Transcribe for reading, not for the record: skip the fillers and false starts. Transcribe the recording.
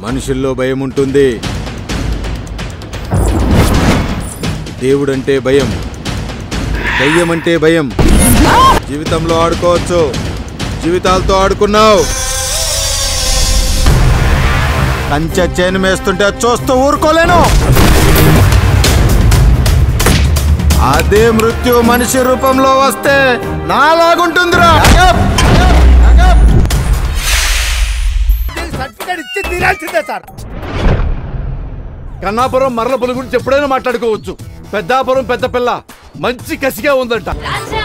మనుషుల్లో భయం ఉంటుంది. దేవుడంటే భయం, దయ్యం అంటే భయం. జీవితంలో ఆడుకోవచ్చు, జీవితాలతో ఆడుకున్నావు. కంచె చేను మేస్తుంటే చూస్తూ ఊరుకోలేను. అదే మృత్యు మనిషి రూపంలో వస్తే నాలాగుంటుందిరా. సర్టిఫికేట్ ఇచ్చి తీరాల్సిందే సార్. కన్నాపురం మరల పులి గురించి ఎప్పుడైనా మాట్లాడుకోవచ్చు. పెద్దాపురం పెద్ద పిల్ల మంచి కసిగా ఉందంట.